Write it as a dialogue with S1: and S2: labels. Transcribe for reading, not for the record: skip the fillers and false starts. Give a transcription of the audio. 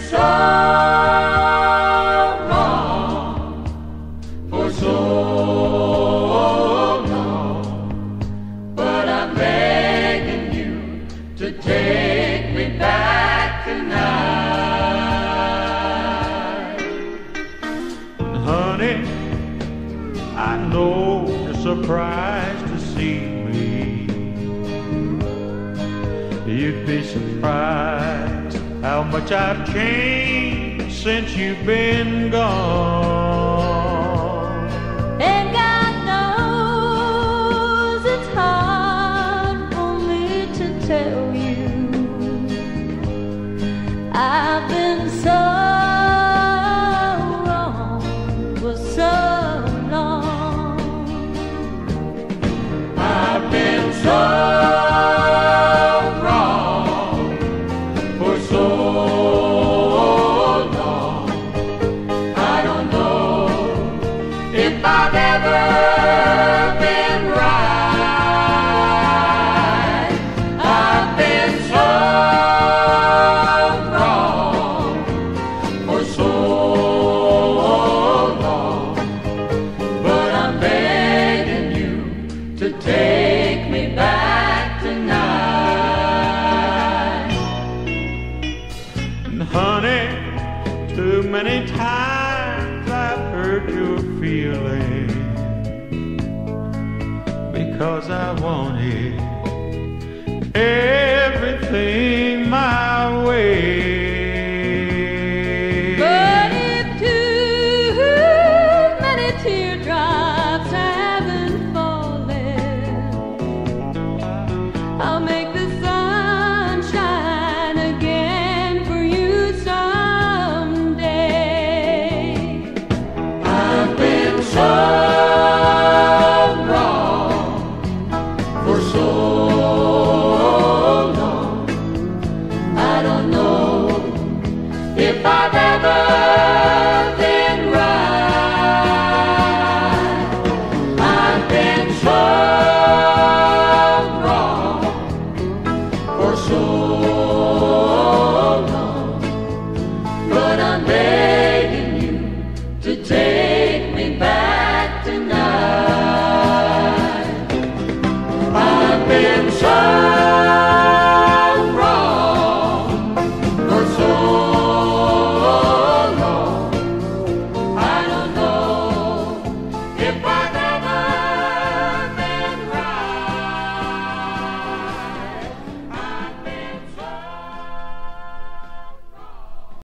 S1: so wrong for so long, but I'm begging you to take me back tonight.
S2: Honey, I know you're surprised to see me. You'd be surprised how much I've changed since you've been gone.
S3: And God knows it's hard for me to tell you I've been so wrong for so long.
S1: I've been so if I've ever been right. I've been so wrong for so long, but I'm begging you to take me back tonight.
S2: And honey, too many times I've hurt your feelings because I wanted everything my way.
S3: But if too many teardrops haven't fallen, I'll make the sun shine again for you someday.
S1: I've been so wrong for so long. I don't know if I've